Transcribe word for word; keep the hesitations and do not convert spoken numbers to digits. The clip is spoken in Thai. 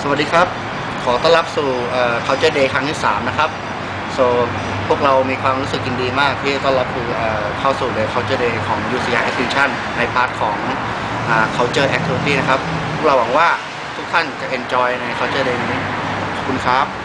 สวัสดีครับขอต้อนรับสู่ Culture Day ครั้งที่สามนะครับ so พวกเรามีความรู้สึกยินดีมากที่ต้อนรับคือเข้าสู่ Culture Day ของ ยู ซี ไอ Exhibition ในพาร์ทของ Culture Activity นะครับพวกเราหวังว่าทุกท่านจะ enjoy ใน Culture Day นี้ขอบคุณครับ